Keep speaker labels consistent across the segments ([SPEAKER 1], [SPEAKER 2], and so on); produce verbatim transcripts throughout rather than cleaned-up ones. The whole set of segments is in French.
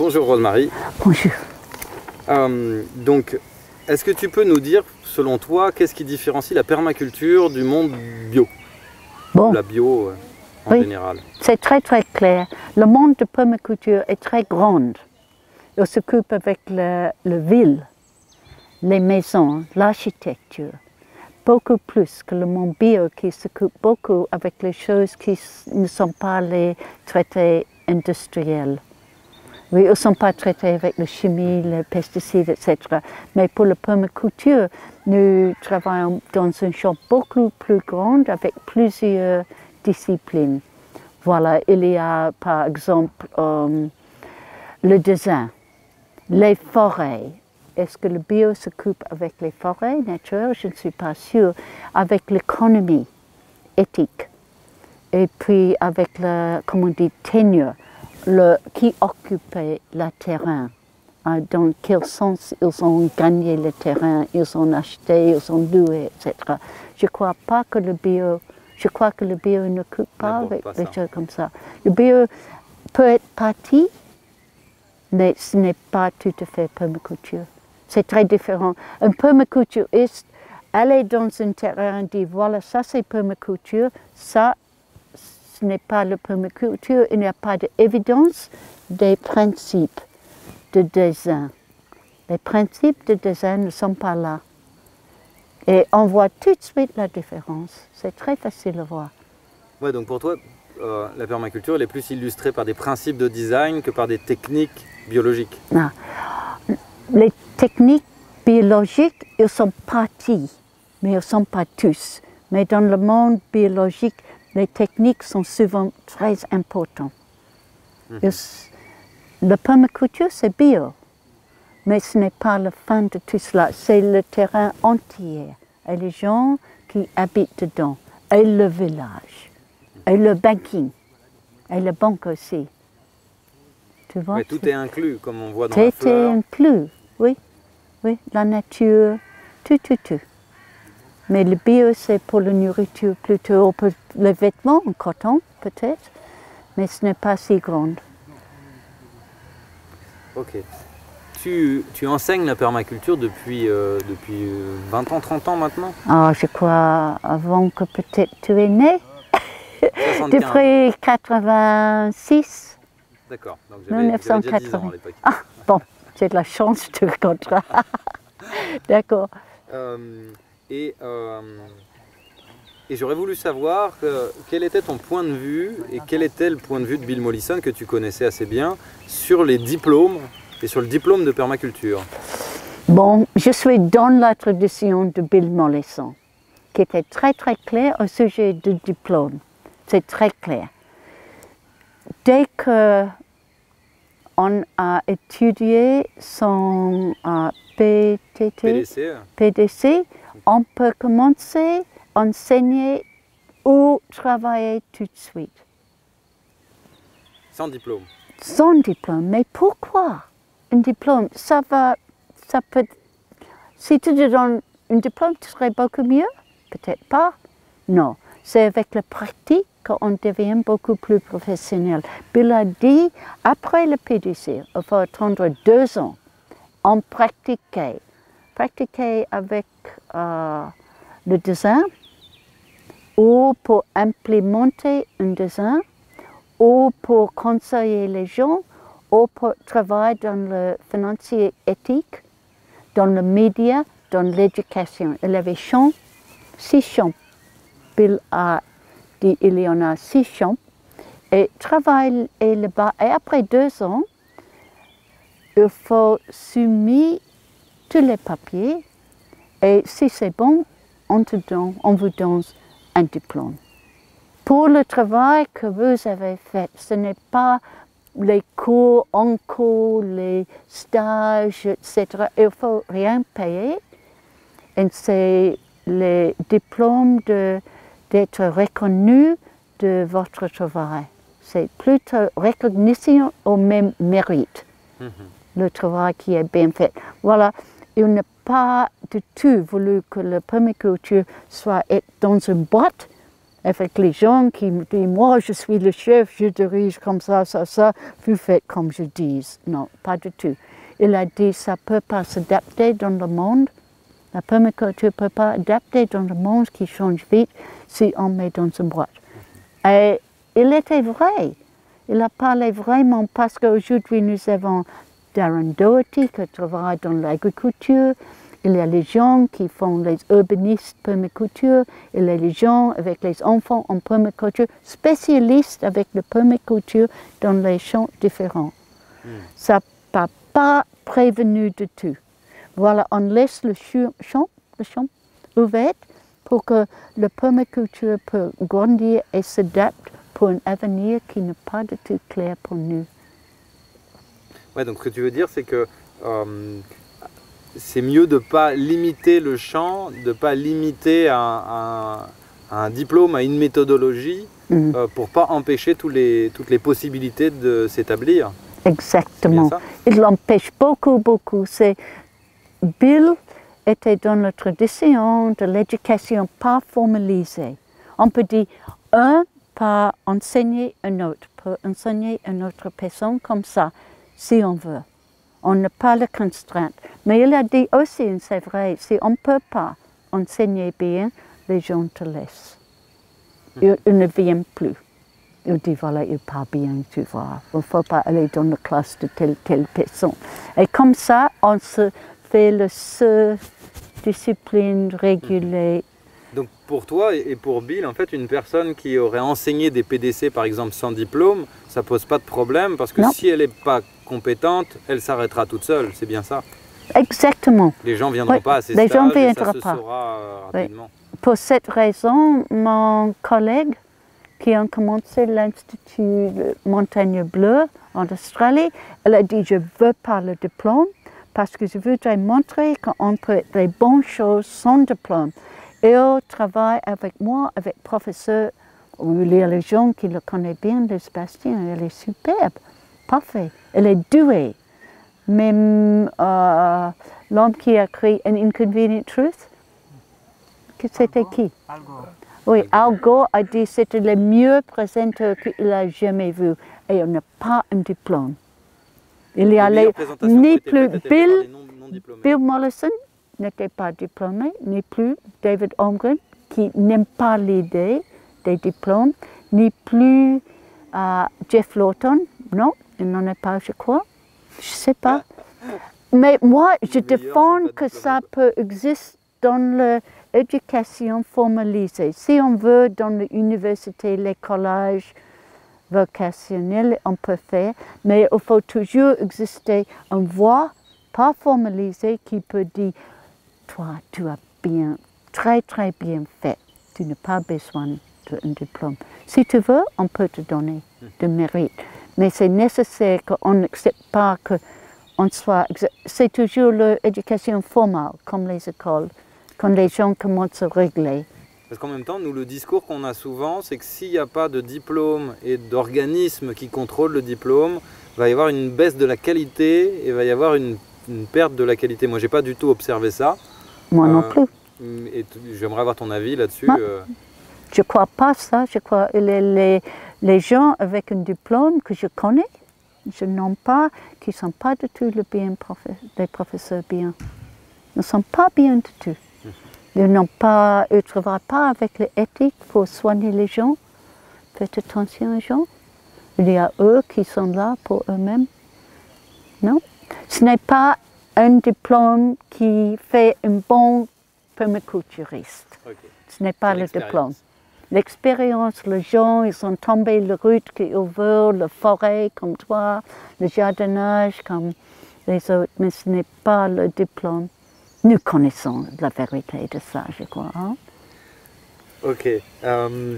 [SPEAKER 1] Bonjour Rose-Marie.
[SPEAKER 2] Bonjour.
[SPEAKER 1] Euh, donc, est-ce que tu peux nous dire, selon toi, qu'est-ce qui différencie la permaculture du monde bio?
[SPEAKER 2] Bon,
[SPEAKER 1] La bio euh, en
[SPEAKER 2] oui,
[SPEAKER 1] général.
[SPEAKER 2] c'est très très clair. Le monde de permaculture est très grand. Il s'occupe avec le, le ville, les maisons, l'architecture. Beaucoup plus que le monde bio qui s'occupe beaucoup avec les choses qui ne sont pas les traités industriels. Oui, ils ne sont pas traités avec la chimie, les pesticides, et cetera. Mais pour la permaculture, nous travaillons dans un champ beaucoup plus grand avec plusieurs disciplines. Voilà, il y a par exemple euh, le design, les forêts. Est-ce que le bio s'occupe avec les forêts naturelles? Je ne suis pas sûre. Avec l'économie éthique. Et puis avec le, comment on dit, tenure, le, qui occupait le terrain. Dans quel sens ils ont gagné le terrain, ils ont acheté, ils ont loué, et cetera. Je ne crois pas que le bio, je crois que le bio ne coupe pas avec
[SPEAKER 1] pas
[SPEAKER 2] des
[SPEAKER 1] ça.
[SPEAKER 2] choses comme ça. Le bio peut être parti, mais ce n'est pas tout à fait permaculture. C'est très différent. Un permaculturiste, aller dans un terrain et dire voilà, ça c'est permaculture, ça ce n'est pas la permaculture, il n'y a pas d'évidence des principes de design. Les principes de design ne sont pas là. Et on voit tout de suite la différence. C'est très facile à voir.
[SPEAKER 1] Ouais, donc pour toi, euh, la permaculture elle est plus illustrée par des principes de design que par des techniques biologiques.
[SPEAKER 2] Non. Les techniques biologiques, ils sont partis, mais ils ne sont pas tous. Mais dans le monde biologique, les techniques sont souvent très importantes. Mm-hmm. La permaculture, c'est bio, mais ce n'est pas la fin de tout cela. C'est le terrain entier, et les gens qui habitent dedans, et le village, et le banking, et la banque aussi. Tu vois?
[SPEAKER 1] Mais tout est inclus, comme on voit dans
[SPEAKER 2] tout
[SPEAKER 1] la fleur.
[SPEAKER 2] Tout est inclus, oui. Oui, la nature, tout, tout, tout. Mais le bio, c'est pour la nourriture plutôt, pour les vêtements en coton, peut-être, mais ce n'est pas si grand.
[SPEAKER 1] Ok. Tu, tu enseignes la permaculture depuis, euh, depuis vingt ans, trente ans maintenant?
[SPEAKER 2] Ah, je crois avant que peut-être tu es né.
[SPEAKER 1] soixante-quinze.
[SPEAKER 2] Depuis quatre-vingt-six.
[SPEAKER 1] D'accord, donc
[SPEAKER 2] mille neuf cent
[SPEAKER 1] j'avais dix ans à l'époque.
[SPEAKER 2] Ah, bon, j'ai de la chance, je te rencontrerai. D'accord.
[SPEAKER 1] Euh, et euh, et j'aurais voulu savoir que, quel était ton point de vue et quel était le point de vue de Bill Mollison que tu connaissais assez bien sur les diplômes et sur le diplôme de permaculture.
[SPEAKER 2] Bon, je suis dans la tradition de Bill Mollison, qui était très très clair au sujet du diplôme. C'est très clair. Dès que on a étudié son euh, P T T,
[SPEAKER 1] P D C.
[SPEAKER 2] P D C, on peut commencer à enseigner ou travailler tout de suite.
[SPEAKER 1] Sans diplôme.
[SPEAKER 2] Sans diplôme, mais pourquoi un diplôme? Ça va, ça peut. Si tu te donnes un diplôme, tu serais beaucoup mieux? Peut-être pas. Non, c'est avec la pratique qu'on devient beaucoup plus professionnel. Bill a dit, après le P D C, il faut attendre deux ans. On pratiquait. Pratiquer avec euh, le design, ou pour implémenter un design, ou pour conseiller les gens, ou pour travailler dans le financier éthique, dans le média, dans l'éducation. Il y avait champs, six champs. Bill a dit il y en a six champs. Et travail est là-bas. Et après deux ans, il faut soumettre tous les papiers. Et si c'est bon, on, te donne, on vous donne un diplôme. Pour le travail que vous avez fait, ce n'est pas les cours en cours, les stages, et cetera. Il ne faut rien payer. Et c'est le diplôme d'être reconnu de votre travail. C'est plutôt reconnaissance au même mérite, mm-hmm. le travail qui est bien fait. Voilà, il n'a pas du tout voulu que la permaculture soit dans une boîte avec les gens qui me disent « Moi, je suis le chef, je dirige comme ça, ça, ça, vous faites comme je dis. » Non, pas du tout. Il a dit « Ça ne peut pas s'adapter dans le monde. La permaculture ne peut pas adapter dans le monde qui change vite si on met dans une boîte. » Et il était vrai. Il a parlé vraiment parce qu'aujourd'hui nous avons Darren Doherty qui travaille dans l'agriculture. Il y a les gens qui font les urbanistes permaculture, il y a les gens avec les enfants en permaculture, spécialistes avec la permaculture dans les champs différents. Mm. Ça n'a pas prévenu du tout. Voilà, on laisse le champ, le champ ouvert pour que la permaculture peut grandir et s'adapte pour un avenir qui n'est pas du tout clair pour nous.
[SPEAKER 1] Ouais, donc ce que tu veux dire, c'est que euh, c'est mieux de ne pas limiter le champ, de ne pas limiter un, un, un diplôme à une méthodologie mmh. euh, pour ne pas empêcher tous les, toutes les possibilités de s'établir.
[SPEAKER 2] Exactement. Il l'empêche beaucoup, beaucoup. Bill était dans la tradition de l'éducation pas formalisée. On peut dire un peut enseigner un autre, peut enseigner une autre personne comme ça, si on veut. On n'a pas la contrainte. Mais il a dit aussi, c'est vrai, si on ne peut pas enseigner bien, les gens te laissent. Ils, ils ne viennent plus. Ils disent, voilà, il parle bien, tu vois. Il ne faut pas aller dans la classe de telle, telle personne. Et comme ça, on se fait le seul discipline régulée.
[SPEAKER 1] Donc pour toi et pour Bill, en fait, une personne qui aurait enseigné des P D C, par exemple, sans diplôme, ça ne pose pas de problème parce que non. Si elle n'est pas compétente, elle s'arrêtera toute seule, c'est bien ça?
[SPEAKER 2] Exactement.
[SPEAKER 1] Les gens ne viendront
[SPEAKER 2] oui.
[SPEAKER 1] pas à ces
[SPEAKER 2] Les
[SPEAKER 1] stages
[SPEAKER 2] gens
[SPEAKER 1] et ça se
[SPEAKER 2] pas.
[SPEAKER 1] saura euh, rapidement.
[SPEAKER 2] Oui. Pour cette raison, mon collègue qui a commencé l'Institut Montagne Bleue en Australie, elle a dit « Je ne veux pas le diplôme parce que je voudrais montrer qu'on peut faire des bonnes choses sans diplôme. » Et elle travaille avec moi, avec le professeur, il y a les gens qui le connaissent bien, le Sébastien, elle est superbe, parfait, elle est douée. Même euh, l'homme qui a écrit An Inconvenient Truth, c'était qui?
[SPEAKER 3] Al Gore.
[SPEAKER 2] Oui, Al Gore a dit que c'était le mieux présenteur qu'il a jamais vu et il n'a pas un diplôme. Il y a les, ni plus Bill, Bill Mollison n'était pas diplômé, ni plus David Holmgren qui n'aime pas l'idée des diplômes, ni plus euh, Jeff Lawton, non, il n'en est pas, je crois, je ne sais pas. Mais moi, je défends que ça peut exister dans l'éducation formalisée. Si on veut, dans l'université, les collèges vocationnels, on peut faire, mais il faut toujours exister une voie pas formalisée qui peut dire « Toi, tu as bien, très très bien fait, tu n'as pas besoin d'un diplôme. Si tu veux, on peut te donner de mérite. Mais c'est nécessaire qu'on n'accepte pas qu'on soit... C'est toujours l'éducation formelle, comme les écoles, quand les gens commencent à régler.
[SPEAKER 1] Parce qu'en même temps, nous, le discours qu'on a souvent, c'est que s'il n'y a pas de diplôme et d'organisme qui contrôle le diplôme, il va y avoir une baisse de la qualité et il va y avoir une, une perte de la qualité. Moi, je n'ai pas du tout observé ça.
[SPEAKER 2] Moi euh, non plus.
[SPEAKER 1] Et j'aimerais avoir ton avis là-dessus. Euh...
[SPEAKER 2] Je ne crois pas ça. Je crois que les, les, les gens avec un diplôme que je connais, je n'en pas, qui ne sont pas du tout le bien profe des professeurs bien. Ils ne sont pas bien du tout. Ils n'ont pas, ils ne travaillent pas avec l'éthique pour soigner les gens. Faites attention aux gens. Il y a eux qui sont là pour eux-mêmes. Non, ce n'est pas un diplôme qui fait un bon permaculturiste. Okay. Ce n'est pas le diplôme. L'expérience, les gens, ils sont tombés la route qu'ils veulent, la forêt comme toi, le jardinage comme les autres, mais ce n'est pas le diplôme. Nous connaissons la vérité de ça, je crois. Hein?
[SPEAKER 1] Ok. Euh,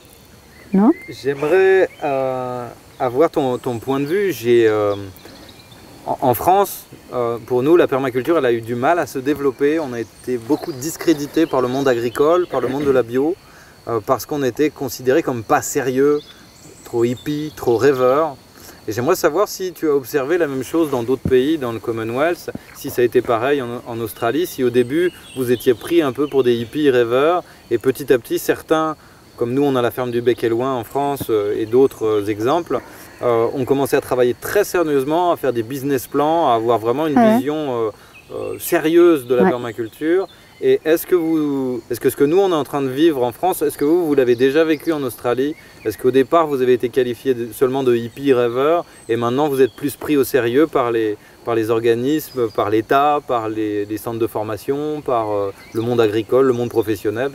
[SPEAKER 2] non?
[SPEAKER 1] J'aimerais euh, avoir ton, ton point de vue. J'ai, euh, en, en France, euh, pour nous, la permaculture, elle a eu du mal à se développer. On a été beaucoup discrédité par le monde agricole, par le monde de la bio, euh, parce qu'on était considéré comme pas sérieux, trop hippie, trop rêveur. Et j'aimerais savoir si tu as observé la même chose dans d'autres pays, dans le Commonwealth, si ça a été pareil en, en Australie, si au début vous étiez pris un peu pour des hippies rêveurs et petit à petit certains comme nous on a la ferme du Bec et Loin en France euh, et d'autres euh, exemples, euh, ont commencé à travailler très sérieusement, à faire des business plans, à avoir vraiment une
[SPEAKER 2] Ouais.
[SPEAKER 1] vision euh, euh, sérieuse de la
[SPEAKER 2] Ouais.
[SPEAKER 1] permaculture. Et est-ce que, vous, est-ce que ce que nous on est en train de vivre en France, est-ce que vous, vous l'avez déjà vécu en Australie? Est-ce qu'au départ vous avez été qualifié de, seulement de hippie rêveur et maintenant vous êtes plus pris au sérieux par les, par les organismes, par l'État, par les, les centres de formation, par euh, le monde agricole, le monde professionnel?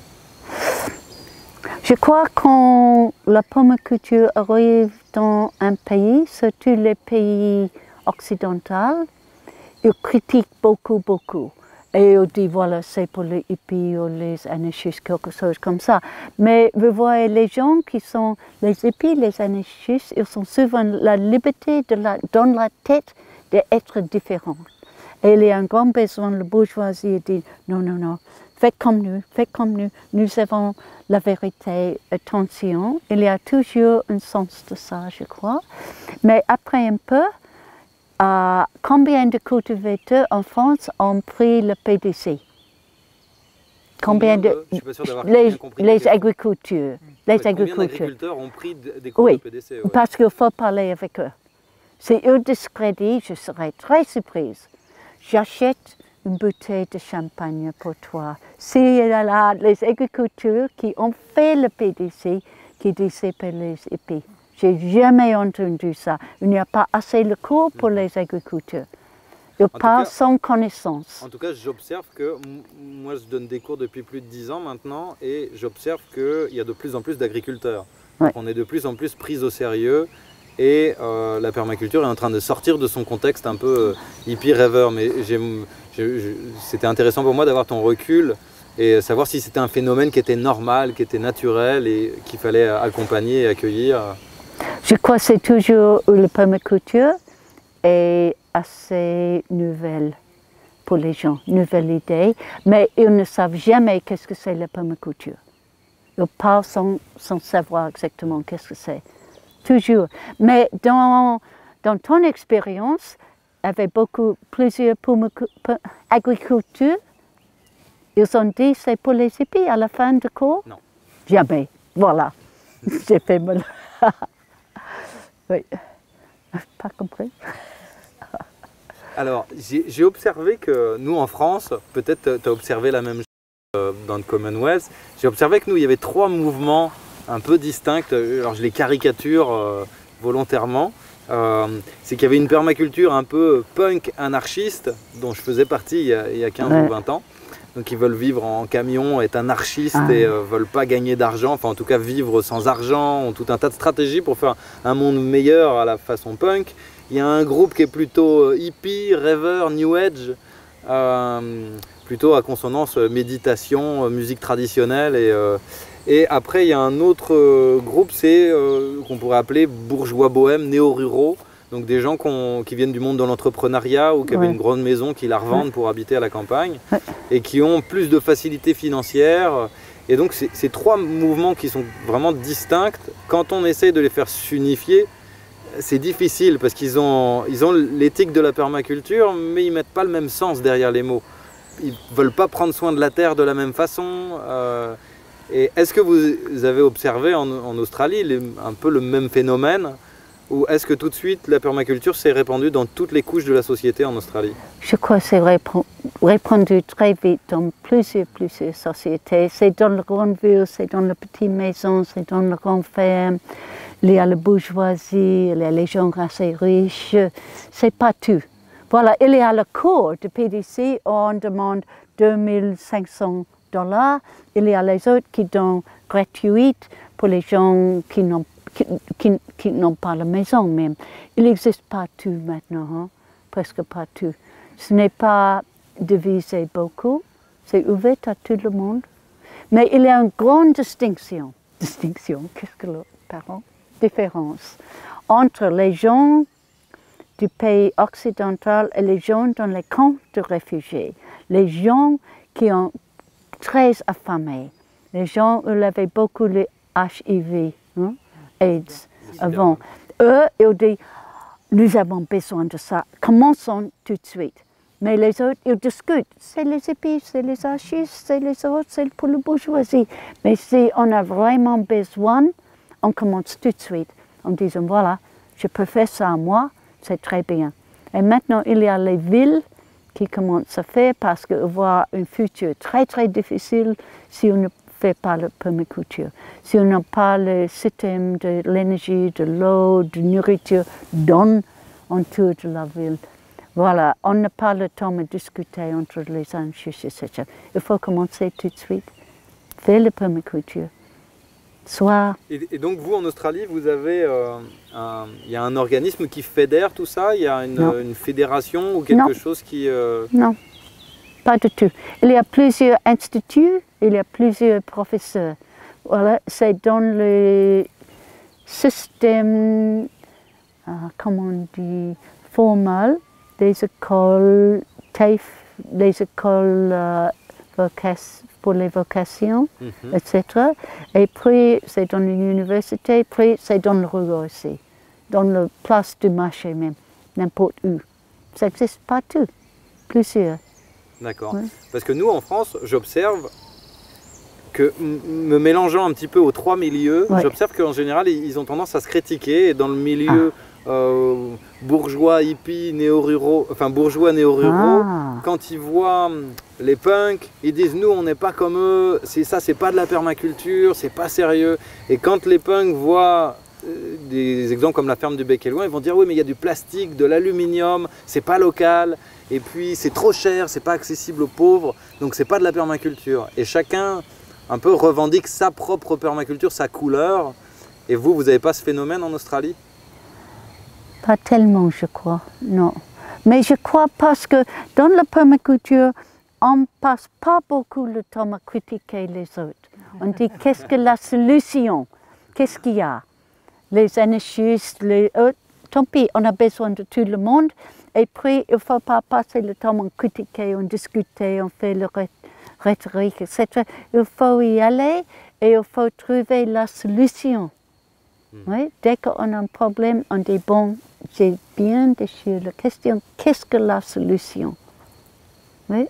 [SPEAKER 2] Je crois que quand la permaculture arrive dans un pays, surtout les pays occidentaux, ils critiquent beaucoup, beaucoup. Et on dit, voilà, c'est pour les hippies ou les anarchistes, quelque chose comme ça. Mais vous voyez, les gens qui sont les hippies, les anarchistes, ils ont souvent la liberté de la, dans la tête d'être différents. Et il y a un grand besoin, la bourgeoisie dit, non, non, non, faites comme nous, faites comme nous, nous avons la vérité, attention. Il y a toujours un sens de ça, je crois. Mais après un peu, Euh, combien de cultivateurs en France ont pris le P D C? Combien de,
[SPEAKER 1] Je suis pas sûr d'avoir
[SPEAKER 2] les,
[SPEAKER 1] bien compris ta
[SPEAKER 2] les
[SPEAKER 1] question.
[SPEAKER 2] agricultures, les
[SPEAKER 1] Ouais, combien
[SPEAKER 2] agriculteurs.
[SPEAKER 1] d'agriculteurs ont pris d- des cours
[SPEAKER 2] Oui,
[SPEAKER 1] de P D C? Ouais.
[SPEAKER 2] parce qu'il faut parler avec eux. Si eux discréditent, je serais très surprise. J'achète une bouteille de champagne pour toi. S'il y a là les agriculteurs qui ont fait le P D C, qui disent c'est pour les hippies. J'ai jamais entendu ça. Il n'y a pas assez de cours pour les agriculteurs. Ils
[SPEAKER 1] tout
[SPEAKER 2] parlent
[SPEAKER 1] cas-
[SPEAKER 2] sans connaissance.
[SPEAKER 1] En tout cas, j'observe que, m- moi je donne des cours depuis plus de dix ans maintenant, et j'observe qu'il y a de plus en plus d'agriculteurs.
[SPEAKER 2] Ouais.
[SPEAKER 1] On est de plus en plus pris au sérieux, et euh, la permaculture est en train de sortir de son contexte un peu euh, hippie rêveur. Mais j'ai- je- je- c'était intéressant pour moi d'avoir ton recul, et savoir si c'était un phénomène qui était normal, qui était naturel, et qu'il fallait accompagner et accueillir.
[SPEAKER 2] Je crois que c'est toujours la permaculture est assez nouvelle pour les gens, nouvelle idée, mais ils ne savent jamais qu'est-ce que c'est la permaculture. Ils parlent sans, sans savoir exactement qu'est-ce que c'est. Toujours. Mais dans, dans ton expérience, avec beaucoup, plusieurs agricultures, ils ont dit c'est pour les hippies à la fin du cours?
[SPEAKER 1] Non.
[SPEAKER 2] Jamais. Voilà. J'ai fait mal. Oui. Pas compris.
[SPEAKER 1] Alors, j'ai j'ai observé que nous en France, peut-être tu as observé la même chose euh, dans le Commonwealth, j'ai observé que nous, il y avait trois mouvements un peu distincts. Alors, je les caricature euh, volontairement. Euh, C'est qu'il y avait une permaculture un peu punk anarchiste, dont je faisais partie il y a, il y a quinze
[SPEAKER 2] Ouais.
[SPEAKER 1] ou vingt ans. Donc, ils veulent vivre en camion, être anarchistes
[SPEAKER 2] Ah.
[SPEAKER 1] et ne euh, veulent pas gagner d'argent, enfin en tout cas vivre sans argent, ont tout un tas de stratégies pour faire un monde meilleur à la façon punk. Il y a un groupe qui est plutôt hippie, rêveur, new age, euh, plutôt à consonance méditation, musique traditionnelle. Et, euh, et après, il y a un autre euh, groupe, c'est euh, qu'on pourrait appeler bourgeois bohème, néo-ruraux. Donc des gens qu'on- qui viennent du monde de l'entrepreneuriat ou qui avaient
[SPEAKER 2] Ouais.
[SPEAKER 1] une grande maison, qui la revendent pour habiter à la campagne,
[SPEAKER 2] Ouais.
[SPEAKER 1] et qui ont plus de facilité financière. Et donc c'est- ces trois mouvements qui sont vraiment distincts, quand on essaie de les faire s'unifier, c'est difficile parce qu'ils ont ils ont l'éthique de la permaculture, mais ils mettent pas le même sens derrière les mots. Ils veulent pas prendre soin de la terre de la même façon. euh, et est-ce que vous avez observé en, en Australie les- un peu le même phénomène, ou est-ce que tout de suite la permaculture s'est répandue dans toutes les couches de la société en Australie?
[SPEAKER 2] Je crois que c'est répand- répandu très vite dans plusieurs, plusieurs sociétés. C'est dans les grandes villes, c'est dans les petites maisons, c'est dans les grandes fermes. Il y a la bourgeoisie, il y a les gens assez riches. C'est pas tout. Voilà, il y a le cours de P D C, on demande deux mille cinq cents dollars. Il y a les autres qui donnent gratuites pour les gens qui n'ont qui, qui, qui n'ont pas la maison même. Il n'existe pas tout maintenant, hein? Presque pas tout. Ce n'est pas divisé beaucoup, c'est ouvert à tout le monde. Mais il y a une grande distinction, distinction, qu'est-ce que le pardon? Différence entre les gens du pays occidental et les gens dans les camps de réfugiés. Les gens qui sont très affamés, les gens où il y avait beaucoup de H I V, hein? AIDS avant. Eux, ils disent, nous avons besoin de ça, commençons tout de suite. Mais les autres, ils discutent. C'est les épis, c'est les archistes, c'est les autres, c'est pour la bourgeoisie. Mais si on a vraiment besoin, on commence tout de suite en disant, voilà, je peux faire ça à moi, c'est très bien. Et maintenant, il y a les villes qui commencent à faire parce qu'on voit un futur très très difficile si on ne fait pas la permaculture. Si on n'a pas le système de l'énergie, de l'eau, de nourriture dans autour de la ville. Voilà, on n'a pas le temps de discuter entre les anarchistes, et cetera. Il faut commencer tout de suite, faire la permaculture. Soit...
[SPEAKER 1] Et, et donc vous, en Australie, vous avez, euh, un, il y a un organisme qui fédère tout ça? Il y a une, une fédération ou quelque
[SPEAKER 2] non.
[SPEAKER 1] chose qui... Euh...
[SPEAKER 2] Non, pas du tout. Il y a plusieurs instituts, il y a plusieurs professeurs. Voilà, c'est dans le système, euh, comment on dit, formal, des écoles T A F E, des écoles euh, pour les vocations, mm-hmm. et cetera. Et puis c'est dans l'université, puis c'est dans le rue aussi, dans la place du marché même, n'importe où. Ça existe partout, plusieurs.
[SPEAKER 1] D'accord. Ouais. Parce que nous en France, j'observe que, me mélangeant un petit peu aux trois milieux, ouais. j'observe qu'en général ils ont tendance à se critiquer, et dans le milieu ah. Euh, bourgeois, hippies, néo-ruraux, enfin bourgeois néo-ruraux, ah. quand ils voient les punks, ils disent nous on n'est pas comme eux, ça c'est pas de la permaculture, c'est pas sérieux. Et quand les punks voient euh, des exemples comme la ferme du Bec et Loin, ils vont dire oui mais il y a du plastique, de l'aluminium, c'est pas local, et puis c'est trop cher, c'est pas accessible aux pauvres, donc c'est pas de la permaculture. Et chacun un peu revendique sa propre permaculture, sa couleur. Et vous, vous n'avez pas ce phénomène en Australie ?
[SPEAKER 2] Pas tellement, je crois, non. Mais je crois parce que dans la permaculture, on ne passe pas beaucoup le temps à critiquer les autres. On dit qu'est-ce que la solution? Qu'est-ce qu'il y a? Les anarchistes, les autres, tant pis, on a besoin de tout le monde. Et puis, il ne faut pas passer le temps à critiquer, à discuter, on fait le rhétorique, et cetera. Il faut y aller et il faut trouver la solution. Oui, dès qu'on a un problème, on dit bon, j'ai bien déchiré la question, qu'est-ce que la solution? Oui,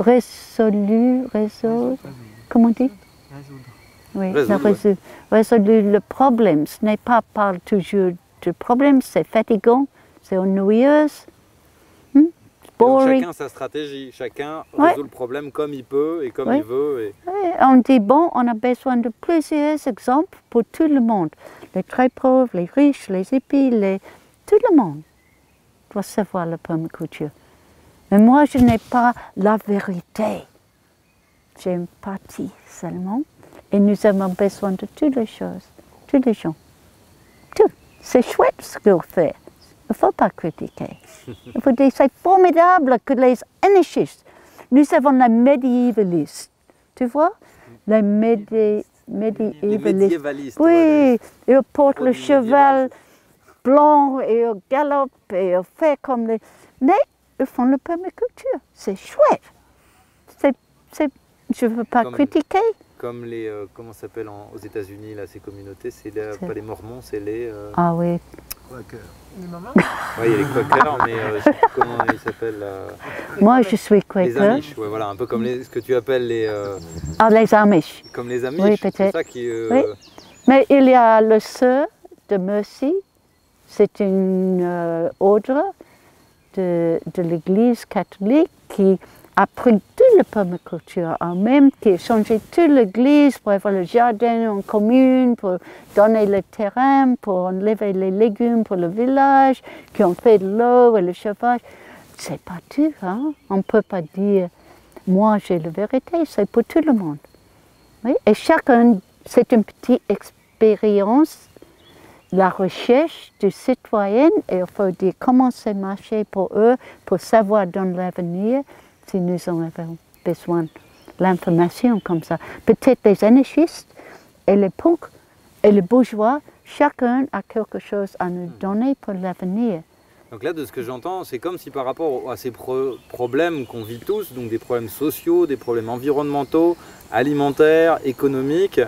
[SPEAKER 2] résolu, résoudre, comment on dit?
[SPEAKER 3] Résoudre.
[SPEAKER 2] Oui,
[SPEAKER 1] résoudre.
[SPEAKER 2] Résoudre, résoudre le problème. Ce n'est pas par toujours du problème, c'est fatigant, c'est ennuyeux. Hmm?
[SPEAKER 1] Chacun sa stratégie, chacun ouais. résout le problème comme il peut et comme ouais. il veut. Et...
[SPEAKER 2] Oui, on dit bon, on a besoin de plusieurs exemples pour tout le monde. Les très pauvres, les riches, les hippies, les... tout le monde doit savoir la permaculture. Mais moi, je n'ai pas la vérité. J'ai une partie seulement. Et nous avons besoin de toutes les choses, tous les gens. Tout. C'est chouette ce qu'on fait. Il ne faut pas critiquer. Il faut dire c'est formidable que les anarchistes, nous avons les médiévalistes, tu vois, les médi médiévalistes.
[SPEAKER 1] Les médiévalistes.
[SPEAKER 2] Oui,
[SPEAKER 1] ouais,
[SPEAKER 2] ils portent le cheval blanc et ils galopent et ils font comme les... Mais ils font la permaculture, c'est chouette. C'est, c'est, je ne veux pas
[SPEAKER 1] comme,
[SPEAKER 2] critiquer.
[SPEAKER 1] Comme les, euh, comment ça s'appelle aux États-Unis, là, ces communautés, c'est pas les Mormons, c'est les... Euh...
[SPEAKER 2] Ah oui.
[SPEAKER 3] Quakers. Les mamans.
[SPEAKER 1] Oui, il y a les Quakers, mais euh, je sais plus comment ils s'appellent. Euh...
[SPEAKER 2] Moi, je suis Quaker.
[SPEAKER 1] Les Amish, ouais, voilà, un peu comme les, ce que tu appelles les... Euh...
[SPEAKER 2] Ah, les Amish.
[SPEAKER 1] Comme les Amish,
[SPEAKER 2] oui,
[SPEAKER 1] c'est ça qui... Euh...
[SPEAKER 2] Oui. Mais il y a le Sœur de Mercy, c'est une euh, ordre de, de l'Église catholique qui a pris toute la permaculture en même, qui a changé toute l'église pour avoir le jardin en commune, pour donner le terrain, pour enlever les légumes pour le village, qui ont fait de l'eau et le chauffage. C'est pas tout, hein? On ne peut pas dire, moi j'ai la vérité, c'est pour tout le monde. Oui? Et chacun, c'est une petite expérience, la recherche du citoyen, et il faut dire comment c'est marché pour eux, pour savoir dans l'avenir, si nous avons besoin de l'information comme ça. Peut-être les anarchistes et les punks et les bourgeois, chacun a quelque chose à nous donner pour l'avenir.
[SPEAKER 1] Donc là, de ce que j'entends, c'est comme si par rapport à ces pro problèmes qu'on vit tous, donc des problèmes sociaux, des problèmes environnementaux, alimentaires, économiques,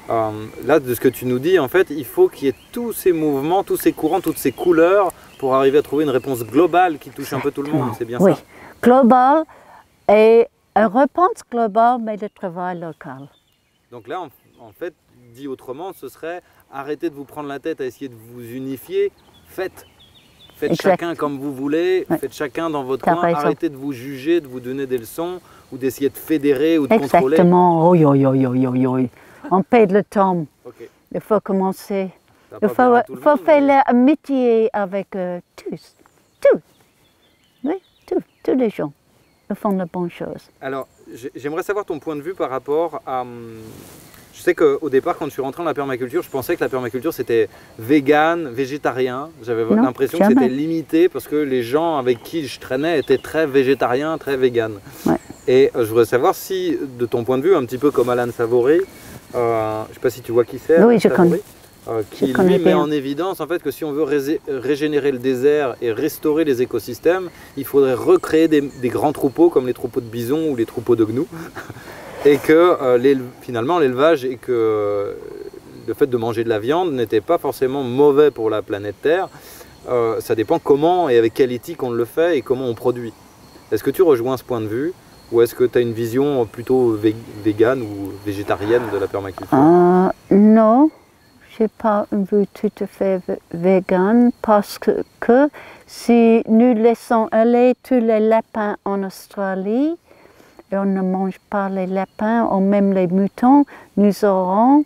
[SPEAKER 1] Euh, là, de ce que tu nous dis, en fait, il faut qu'il y ait tous ces mouvements, tous ces courants, toutes ces couleurs pour arriver à trouver une réponse globale qui touche un peu tout le monde. C'est bien
[SPEAKER 2] oui.
[SPEAKER 1] ça?
[SPEAKER 2] Global et une réponse globale, mais de travail local.
[SPEAKER 1] Donc là, en, en fait, dit autrement, ce serait arrêtez de vous prendre la tête à essayer de vous unifier, faites. Faites
[SPEAKER 2] Exact.
[SPEAKER 1] chacun comme vous voulez,
[SPEAKER 2] Ouais.
[SPEAKER 1] faites chacun dans votre
[SPEAKER 2] T'as
[SPEAKER 1] coin,
[SPEAKER 2] raison.
[SPEAKER 1] arrêtez de vous juger, de vous donner des leçons ou d'essayer de fédérer ou de contrôler.
[SPEAKER 2] Exactement. Oui, oui, oui, oui, oui, oui. On perd le temps.
[SPEAKER 1] Ok.
[SPEAKER 2] Il faut commencer.
[SPEAKER 1] Ça va
[SPEAKER 2] Il
[SPEAKER 1] pas plaire
[SPEAKER 2] faut,
[SPEAKER 1] à tout le
[SPEAKER 2] faut
[SPEAKER 1] monde,
[SPEAKER 2] faire
[SPEAKER 1] mais-
[SPEAKER 2] l'amitié avec euh, tous. Tous. Oui, tous. Tous les gens. Ils font de bonnes choses.
[SPEAKER 1] Alors, j'ai- j'aimerais savoir ton point de vue par rapport à... hum, Je sais qu'au départ, quand je suis rentré dans la permaculture, je pensais que la permaculture c'était vegan, végétarien. J'avais
[SPEAKER 2] Non,
[SPEAKER 1] l'impression que
[SPEAKER 2] jamais.
[SPEAKER 1] c'était limité parce que les gens avec qui je traînais étaient très végétariens, très vegan.
[SPEAKER 2] Ouais.
[SPEAKER 1] Et euh, je voudrais savoir si, de ton point de vue, un petit peu comme Alan Savory, euh, je ne sais pas si tu vois qui c'est,
[SPEAKER 2] Oui,
[SPEAKER 1] Alan
[SPEAKER 2] je
[SPEAKER 1] Savory,
[SPEAKER 2] connais.
[SPEAKER 1] euh,
[SPEAKER 2] Je
[SPEAKER 1] qui
[SPEAKER 2] connais
[SPEAKER 1] lui met
[SPEAKER 2] bien.
[SPEAKER 1] en évidence en fait que si on veut résé- régénérer le désert et restaurer les écosystèmes, il faudrait recréer des, des grands troupeaux comme les troupeaux de bisons ou les troupeaux de gnous. Et que euh, l'éle- finalement l'élevage et que euh, le fait de manger de la viande n'était pas forcément mauvais pour la planète Terre. Euh, ça dépend comment et avec quelle éthique on le fait et comment on produit. Est-ce que tu rejoins ce point de vue ou est-ce que tu as une vision plutôt vé- végane ou végétarienne de la permaculture?
[SPEAKER 2] Euh, non, je n'ai pas une vue tout à fait ve- vegan parce que, que si nous laissons aller tous les lapins en Australie et on ne mange pas les lapins ou même les moutons, nous aurons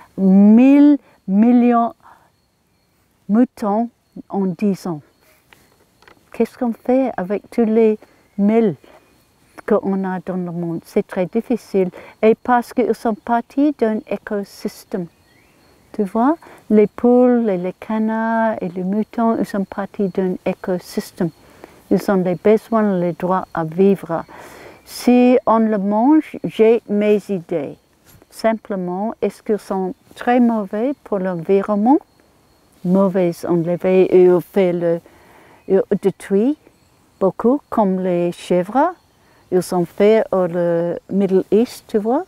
[SPEAKER 2] mille millions de moutons en dix ans. Qu'est-ce qu'on fait avec tous les mille qu'on a dans le monde? C'est très difficile. Et parce qu'ils sont partis d'un écosystème. Tu vois, les poules, et les canards et les moutons, ils sont partis d'un écosystème. Ils ont les besoins, les droits à vivre. Si on le mange, j'ai mes idées. Simplement, est-ce qu'ils sont très mauvais pour l'environnement? Mauvais enlevés et ils fait le, ils détruisent beaucoup, comme les chèvres. Ils sont faits au le Middle East, tu vois,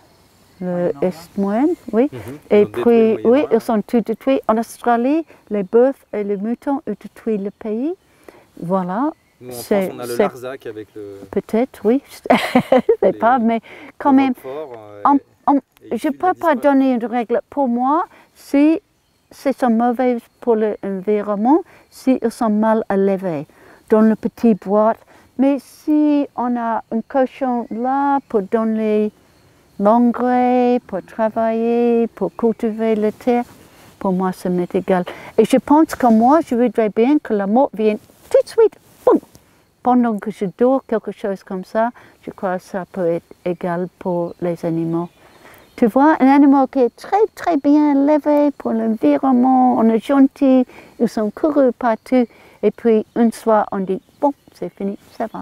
[SPEAKER 2] le Est moyen, oui.
[SPEAKER 1] Mhm.
[SPEAKER 2] Et
[SPEAKER 1] Ils ont détruit
[SPEAKER 2] puis,
[SPEAKER 1] le
[SPEAKER 2] oui,
[SPEAKER 1] Moyen-Orient.
[SPEAKER 2] ils sont tous détruits. En Australie, les bœufs et les moutons ont détruit le pays. Voilà,
[SPEAKER 1] Nous en France,
[SPEAKER 2] c'est-
[SPEAKER 1] on a le
[SPEAKER 2] c'est-
[SPEAKER 1] Larzac avec le,
[SPEAKER 2] peut-être, oui, je ne sais
[SPEAKER 1] Les-
[SPEAKER 2] pas, mais quand
[SPEAKER 1] le
[SPEAKER 2] même,
[SPEAKER 1] Roquefort, euh,
[SPEAKER 2] on-
[SPEAKER 1] et-
[SPEAKER 2] on-
[SPEAKER 1] et
[SPEAKER 2] je
[SPEAKER 1] issu
[SPEAKER 2] ne
[SPEAKER 1] de
[SPEAKER 2] peux
[SPEAKER 1] la
[SPEAKER 2] pas
[SPEAKER 1] disparition.
[SPEAKER 2] donner une règle. Pour moi, si c'est sont mauvais pour l'environnement, si ils sont mal élevés dans le petit boîte. Mais si on a un cochon là pour donner l'engrais, pour travailler, pour cultiver la terre, pour moi, ça m'est égal. Et je pense que moi, je voudrais bien que la mort vienne tout de suite, boum, pendant que je dors, quelque chose comme ça. Je crois que ça peut être égal pour les animaux. Tu vois, un animal qui est très très bien élevé pour l'environnement, on est gentil, ils sont courus partout, et puis un soir on dit, bon, c'est fini, ça va.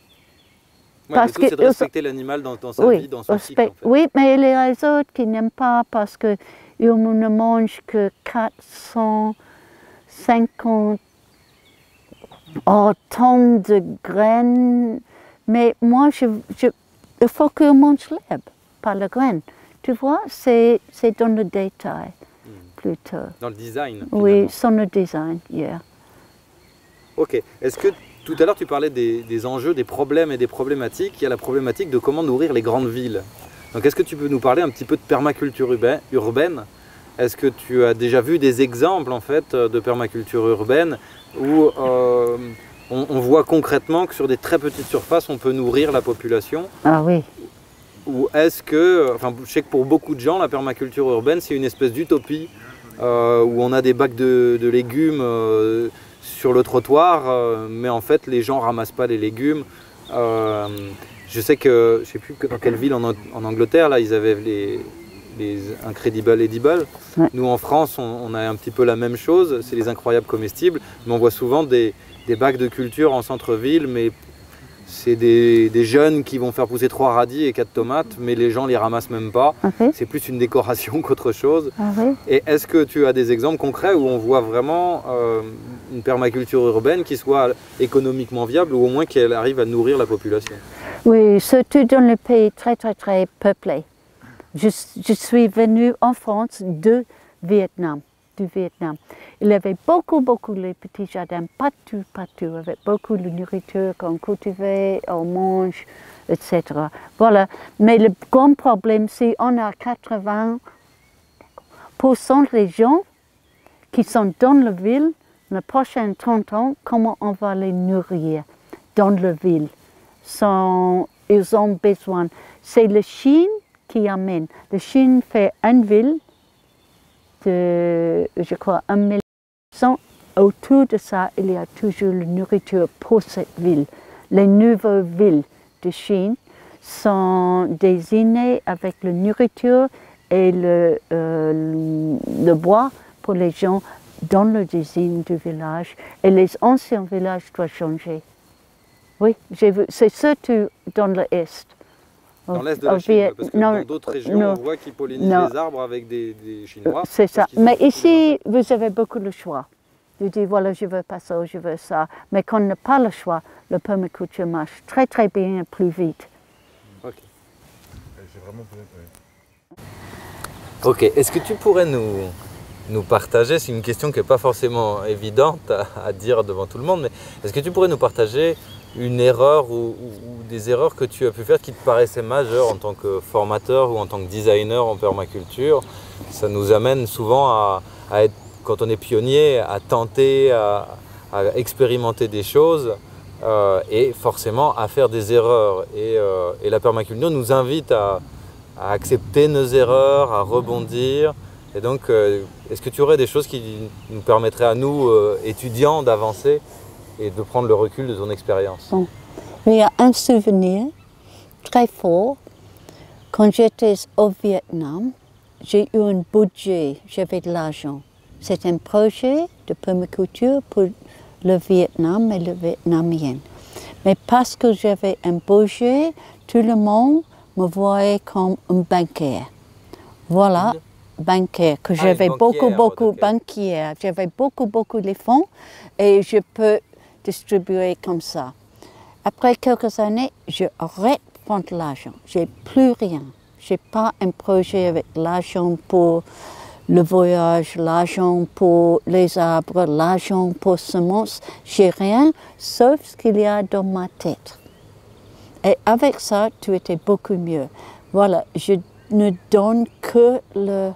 [SPEAKER 1] Ouais,
[SPEAKER 2] parce
[SPEAKER 1] le tout, c'est de
[SPEAKER 2] que-
[SPEAKER 1] respecter l'animal dans, dans sa vie, dans son cycle.
[SPEAKER 2] respect-
[SPEAKER 1] En fait.
[SPEAKER 2] oui, mais les autres qui n'aiment pas parce qu'ils ne mangent que quatre cent cinquante oh, tonnes de graines. Mais moi, je, je, il faut qu'ils mangent l'herbe, pas la graine. Tu vois, c'est c'est dans le détail
[SPEAKER 1] Mhm.
[SPEAKER 2] plutôt.
[SPEAKER 1] Dans le design.
[SPEAKER 2] Oui,
[SPEAKER 1] finalement.
[SPEAKER 2] sans le design, yeah.
[SPEAKER 1] Ok. Est-ce que tout à l'heure tu parlais des, des enjeux, des problèmes et des problématiques? Il y a la problématique de comment nourrir les grandes villes. Donc est-ce que tu peux nous parler un petit peu de permaculture urbaine, urbaine Est-ce que tu as déjà vu des exemples en fait de permaculture urbaine où euh, on, on voit concrètement que sur des très petites surfaces on peut nourrir la population?
[SPEAKER 2] Ah oui,
[SPEAKER 1] Ou est-ce que, enfin je sais que pour beaucoup de gens la permaculture urbaine c'est une espèce d'utopie euh, où on a des bacs de, de légumes euh, sur le trottoir, euh, mais en fait les gens ramassent pas les légumes. Euh, je sais que, je sais plus que dans quelle ville en, en Angleterre là ils avaient les, les Incredible Edibles.
[SPEAKER 2] Ouais.
[SPEAKER 1] Nous en France on, on a un petit peu la même chose, c'est les incroyables comestibles, mais on voit souvent des, des bacs de culture en centre-ville, mais c'est des, des jeunes qui vont faire pousser trois radis et quatre tomates, mais les gens les ramassent même pas.
[SPEAKER 2] ok,
[SPEAKER 1] C'est plus une décoration qu'autre chose.
[SPEAKER 2] ah oui.
[SPEAKER 1] Et est-ce que tu as des exemples concrets où on voit vraiment euh, une permaculture urbaine qui soit économiquement viable ou au moins qu'elle arrive à nourrir la population?
[SPEAKER 2] Oui, surtout dans les pays très très très peuplés. Je, je suis venue en France de Vietnam, du Vietnam. Il y avait beaucoup, beaucoup de petits jardins, partout, partout, avec beaucoup de nourriture qu'on cultivait, on mange, et cetera. Voilà. Mais le grand problème, c'est qu'on a quatre-vingts pour cent des gens qui sont dans la ville, les prochains trente ans, comment on va les nourrir dans la ville. Sont, ils ont besoin. C'est la Chine qui amène. La Chine fait une ville de, je crois, un million. Autour de ça, il y a toujours la nourriture pour cette ville. Les nouvelles villes de Chine sont désignées avec la nourriture et le, euh, le bois pour les gens dans le design du village. Et les anciens villages doivent changer. Oui, j'ai vu. C'est surtout dans l'Est.
[SPEAKER 1] Dans l'Est de la Chine, parce que non, dans d'autres régions, non, on voit qu'ils pollinisent non. les arbres avec des, des Chinois.
[SPEAKER 2] C'est ça. Mais ici, vous avez beaucoup de choix. Vous dites, voilà, je veux pas ça, je veux ça. Mais quand on n'a pas le choix, le permaculture marche très très bien et plus vite.
[SPEAKER 1] Ok.
[SPEAKER 4] J'ai vraiment besoin, oui.
[SPEAKER 5] Ok, est-ce que tu pourrais nous, nous partager, c'est une question qui n'est pas forcément évidente à, à dire devant tout le monde, mais est-ce que tu pourrais nous partager une erreur ou, ou, ou des erreurs que tu as pu faire qui te paraissaient majeures en tant que formateur ou en tant que designer en permaculture? Ça nous amène souvent à, à être, quand on est pionnier, à tenter, à, à expérimenter des choses euh, et forcément à faire des erreurs. Et, euh, et la permaculture nous invite à, à accepter nos erreurs, à rebondir. Et donc, euh, est-ce que tu aurais des choses qui nous permettraient à nous, euh, étudiants, d'avancer et de prendre le recul de ton expérience?
[SPEAKER 2] Bon. Il y a un souvenir très fort. Quand j'étais au Vietnam, j'ai eu un budget, j'avais de l'argent. C'est un projet de permaculture pour le Vietnam et le Vietnamien. Mais parce que j'avais un budget, tout le monde me voyait comme un banquier. Voilà, banquier, que
[SPEAKER 5] Ah,
[SPEAKER 2] j'avais
[SPEAKER 5] une
[SPEAKER 2] beaucoup,
[SPEAKER 5] banquière,
[SPEAKER 2] beaucoup,
[SPEAKER 5] ok.
[SPEAKER 2] banquière. J'avais beaucoup, beaucoup de fonds et je peux distribuer comme ça. Après quelques années, je arrête de prendre l'argent. J'ai plus rien. J'ai pas un projet avec l'argent pour le voyage, l'argent pour les arbres, l'argent pour semences. J'ai rien, sauf ce qu'il y a dans ma tête. Et avec ça, tout était beaucoup mieux. Voilà, je ne donne que les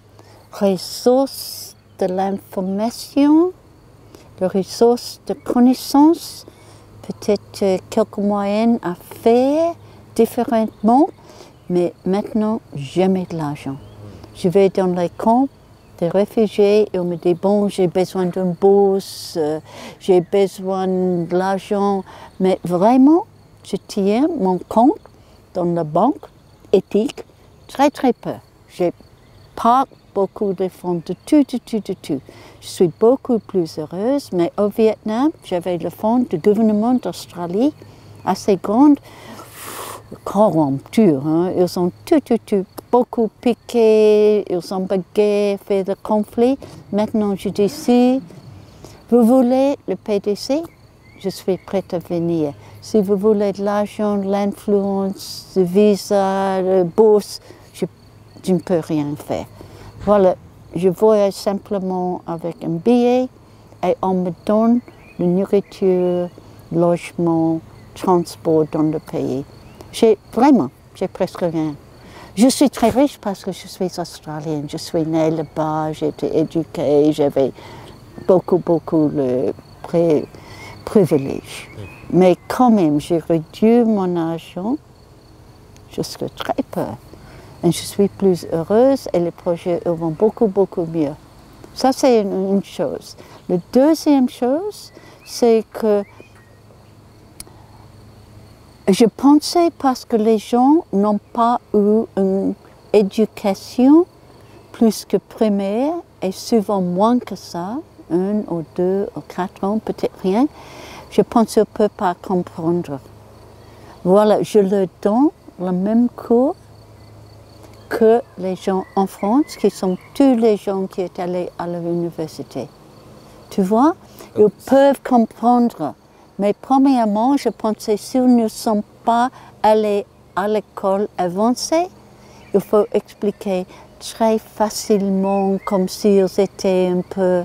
[SPEAKER 2] ressources de l'information, les ressources de connaissances, peut-être quelques moyens à faire différemment, mais maintenant, jamais de l'argent. Je vais dans les camps des réfugiés et on me dit, bon, j'ai besoin d'une bourse, euh, j'ai besoin de l'argent, mais vraiment, je tiens mon compte dans la banque éthique très très peu. J'ai pas beaucoup de fonds de tout, de tout, de tout. Je suis beaucoup plus heureuse, mais au Vietnam, j'avais le fonds du gouvernement d'Australie, assez grand, corrompu, hein. Ils ont tout, tout, tout, beaucoup piqué, ils ont bagué, fait des conflits. Maintenant, je dis, si vous voulez le P D C, je suis prête à venir. Si vous voulez de l'argent, l'influence, le visa, la bourse, je, je ne peux rien faire. Voilà, je voyage simplement avec un billet et on me donne la nourriture, logement, transport dans le pays. J'ai vraiment, j'ai presque rien. Je suis très riche parce que je suis australienne, je suis née là-bas, j'ai été éduquée, j'avais beaucoup, beaucoup de pré privilèges. Mais quand même, j'ai réduit mon argent jusqu'à très peu. Et je suis plus heureuse et les projets vont beaucoup, beaucoup mieux. Ça, c'est une, une chose. La deuxième chose, c'est que je pensais parce que les gens n'ont pas eu une éducation plus que primaire et souvent moins que ça, un ou deux ou quatre ans, peut-être rien, je pense qu'ils ne peuvent pas comprendre. Voilà, je leur donne le même cours que les gens en France, qui sont tous les gens qui sont allés à l'université. Tu vois, ils peuvent comprendre. Mais premièrement, je pensais, si nous ne sommes pas allés à l'école avancée, il faut expliquer très facilement, comme s'ils étaient un peu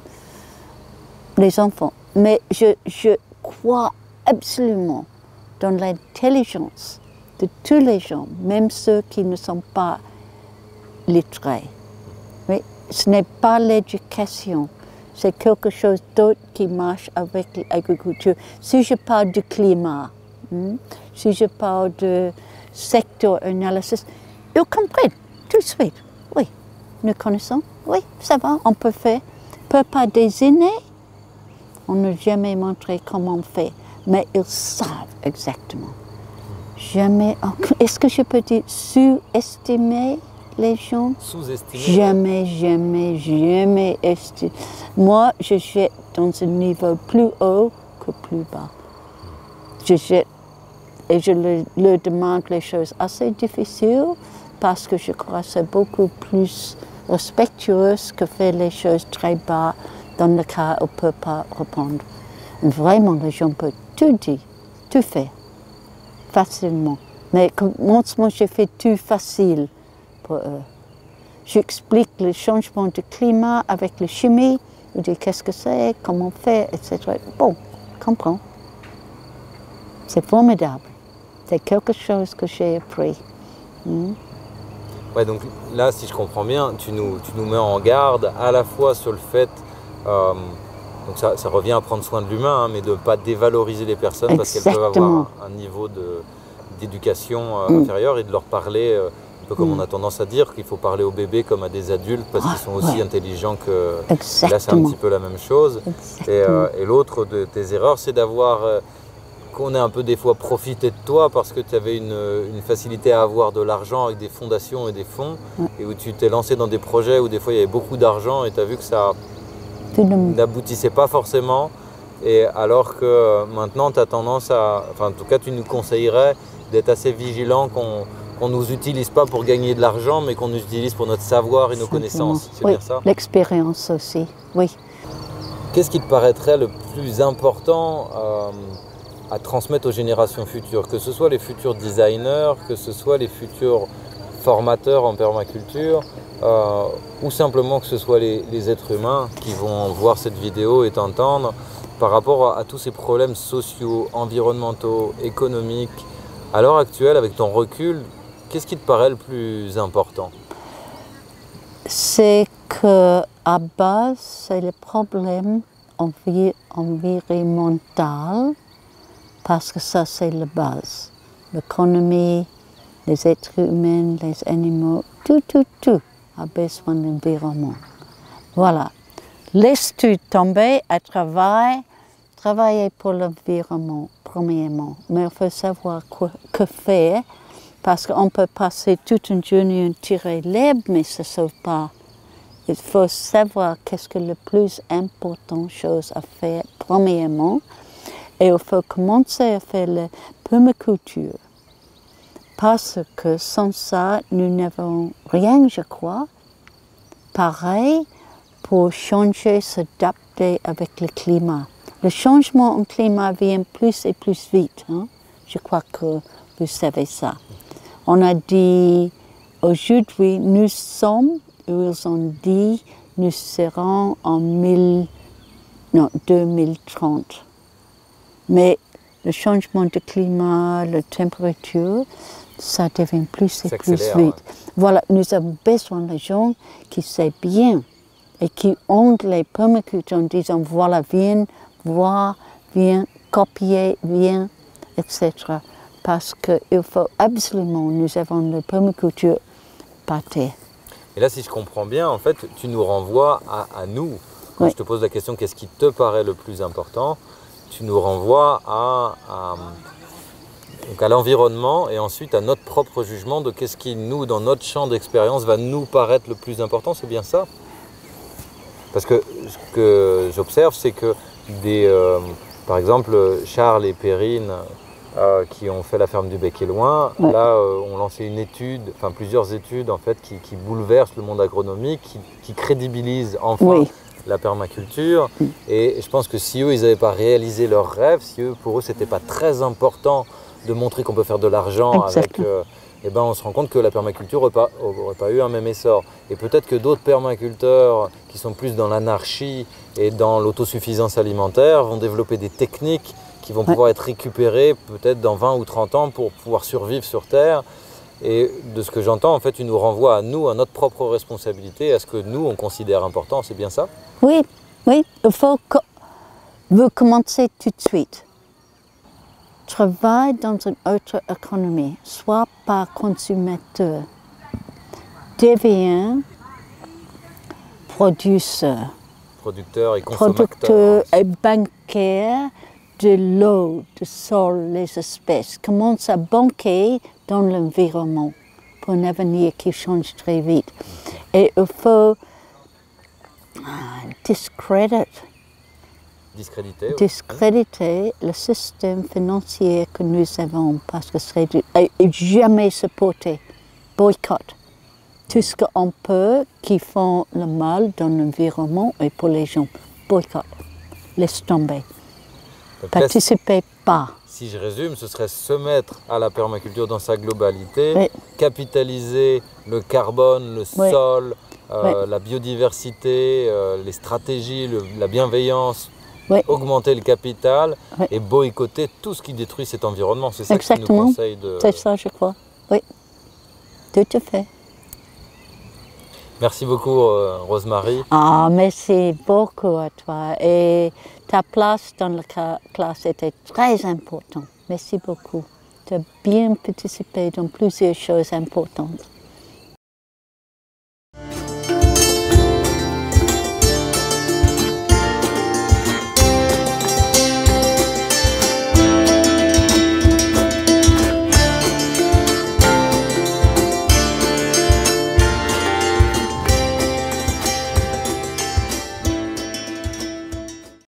[SPEAKER 2] les enfants. Mais je, je crois absolument dans l'intelligence de tous les gens, même ceux qui ne sont pas lettrés. Oui, ce n'est pas l'éducation, c'est quelque chose d'autre qui marche avec l'agriculture. Si je parle du climat, hein, si je parle de secteur analysis, ils comprennent tout de suite. Oui, nous connaissons, oui, ça va, on peut faire. Peu pas des années, on n'a jamais montré comment on fait, mais ils savent exactement. Jamais, est-ce que je peux dire sous-estimer les gens?
[SPEAKER 5] Sous-estimer?
[SPEAKER 2] Jamais, jamais, jamais estimé. Moi, je jette dans un niveau plus haut que plus bas. Je jette et je leur, leur demande les choses assez difficiles parce que je crois que c'est beaucoup plus respectueux que faire les choses très bas dans le cas où on ne peut pas répondre. Vraiment, les gens peuvent tout dire, tout faire, facilement. Mais moi, je fais tout facile pour eux. J'explique le changement de climat avec la chimie, je dis qu'est-ce que c'est, comment on fait, et cetera. Bon, comprends. C'est formidable. C'est quelque chose que j'ai appris. Mm.
[SPEAKER 5] Ouais, donc là, si je comprends bien, tu nous, tu nous mets en garde à la fois sur le fait, euh, donc ça, ça revient à prendre soin de l'humain, hein, mais de ne pas dévaloriser les personnes
[SPEAKER 2] Exactement.
[SPEAKER 5] Parce qu'elles peuvent avoir un, un niveau de, d'éducation euh,
[SPEAKER 2] Mm.
[SPEAKER 5] inférieur et de leur parler, euh, un peu comme
[SPEAKER 2] Mm.
[SPEAKER 5] on a tendance à dire, qu'il faut parler aux bébés comme à des adultes parce qu'ils sont aussi
[SPEAKER 2] ouais.
[SPEAKER 5] intelligents que...
[SPEAKER 2] Exactement.
[SPEAKER 5] Là, c'est un petit peu la même chose. Et, euh, et l'autre de tes erreurs, c'est d'avoir... Euh, qu'on ait un peu des fois profité de toi parce que tu avais une, une facilité à avoir de l'argent avec des fondations et des fonds
[SPEAKER 2] Ouais.
[SPEAKER 5] et où tu t'es lancé dans des projets où des fois il y avait beaucoup d'argent et tu as vu que ça n'aboutissait pas forcément et alors que maintenant tu as tendance à, enfin en tout cas tu nous conseillerais d'être assez vigilant qu'on qu'on ne nous utilise pas pour gagner de l'argent mais qu'on nous utilise pour notre savoir et nos
[SPEAKER 2] Simplement.
[SPEAKER 5] connaissances, c'est
[SPEAKER 2] Oui,
[SPEAKER 5] bien ça?
[SPEAKER 2] l'expérience aussi, oui.
[SPEAKER 5] Qu'est-ce qui te paraîtrait le plus important euh, à transmettre aux générations futures, que ce soit les futurs designers, que ce soit les futurs formateurs en permaculture, euh, ou simplement que ce soit les, les êtres humains qui vont voir cette vidéo et t'entendre par rapport à, à tous ces problèmes sociaux, environnementaux, économiques. À l'heure actuelle, avec ton recul, qu'est-ce qui te paraît le plus important?
[SPEAKER 2] C'est qu'à base, c'est le problème envi environnemental, parce que ça, c'est la base. L'économie, les êtres humains, les animaux, tout, tout, tout a besoin d'environnement. Voilà. Laisse-tu tomber à travailler, travailler pour l'environnement, premièrement. Mais il faut savoir quoi, que faire, parce qu'on peut passer toute une journée à tirer l'herbe, mais ça ne sauve pas. Il faut savoir qu'est-ce que le plus important chose à faire, premièrement. Et il faut commencer à faire la permaculture. Parce que sans ça, nous n'avons rien, je crois. Pareil, pour changer, s'adapter avec le climat. Le changement en climat vient plus et plus vite. Hein? Je crois que vous savez ça. On a dit, aujourd'hui, nous sommes, ils ont dit, nous serons en mille, non, deux mille trente. Mais le changement de climat, la température, ça devient plus et plus vite.
[SPEAKER 5] Ouais.
[SPEAKER 2] Voilà, nous avons besoin de gens qui savent bien et qui ont les permacultures en disant voilà, viens voir, viens copier, viens, et cetera. Parce qu'il faut absolument, nous avons la permaculture par terre.
[SPEAKER 5] Et là, si je comprends bien, en fait, tu nous renvoies à, à nous. Quand
[SPEAKER 2] Oui.
[SPEAKER 5] je te pose la question, qu'est-ce qui te paraît le plus important? Tu nous renvoies à, à, donc à l'environnement et ensuite à notre propre jugement de qu'est-ce qui, nous, dans notre champ d'expérience, va nous paraître le plus important, c'est bien ça? Parce que ce que j'observe, c'est que des, euh, par exemple, Charles et Perrine, euh, qui ont fait la ferme du Bec et Loin,
[SPEAKER 2] Ouais.
[SPEAKER 5] là, euh, ont lancé une étude, enfin plusieurs études en fait, qui, qui bouleversent le monde agronomique, qui, qui crédibilisent enfin
[SPEAKER 2] Oui.
[SPEAKER 5] la permaculture. Et je pense que si eux, ils n'avaient pas réalisé leurs rêves, si eux, pour eux, c'était pas très important de montrer qu'on peut faire de l'argent avec
[SPEAKER 2] Exactement.
[SPEAKER 5] euh, eh ben, on se rend compte que la permaculture n'aurait pas, aurait pas eu un même essor. Et peut-être que d'autres permaculteurs qui sont plus dans l'anarchie et dans l'autosuffisance alimentaire vont développer des techniques qui vont pouvoir être récupérées peut-être dans vingt ou trente ans pour pouvoir survivre sur Terre. Et de ce que j'entends, en fait, tu nous renvoies à nous, à notre propre responsabilité, à ce que nous, on considère important. C'est bien ça?
[SPEAKER 2] Oui, oui, il faut co vous commencer tout de suite. Travaille dans une autre économie, soit pas consommateur, deviens producteur.
[SPEAKER 5] Producteur et consommateur.
[SPEAKER 2] Producteur et banquier de l'eau, du sol, les espèces. Commence à banquer dans l'environnement pour un avenir qui change très vite. Et il faut ah, discréditer.
[SPEAKER 5] Discréditer. Oui.
[SPEAKER 2] Discréditer le système financier que nous avons parce que c'est jamais supporté. Boycott. Tout ce qu'on peut qui font le mal dans l'environnement et pour les gens. Boycott. Laisse tomber.
[SPEAKER 5] Donc,
[SPEAKER 2] Participez pas.
[SPEAKER 5] Si je résume, ce serait se mettre à la permaculture dans sa globalité,
[SPEAKER 2] Oui.
[SPEAKER 5] capitaliser le carbone, le
[SPEAKER 2] Oui.
[SPEAKER 5] sol, euh,
[SPEAKER 2] Oui.
[SPEAKER 5] la biodiversité, euh, les stratégies, le, la bienveillance,
[SPEAKER 2] Oui.
[SPEAKER 5] augmenter le capital
[SPEAKER 2] Oui.
[SPEAKER 5] et boycotter tout ce qui détruit cet environnement. C'est ça que tu nous
[SPEAKER 2] Exactement.
[SPEAKER 5] conseilles de...
[SPEAKER 2] C'est ça, je crois. Oui. Tout à fait.
[SPEAKER 5] Merci beaucoup, euh, Rosemary.
[SPEAKER 2] Ah, merci beaucoup à toi. Et ta place dans la classe était très importante. Merci beaucoup. Tu as bien participé dans plusieurs choses importantes.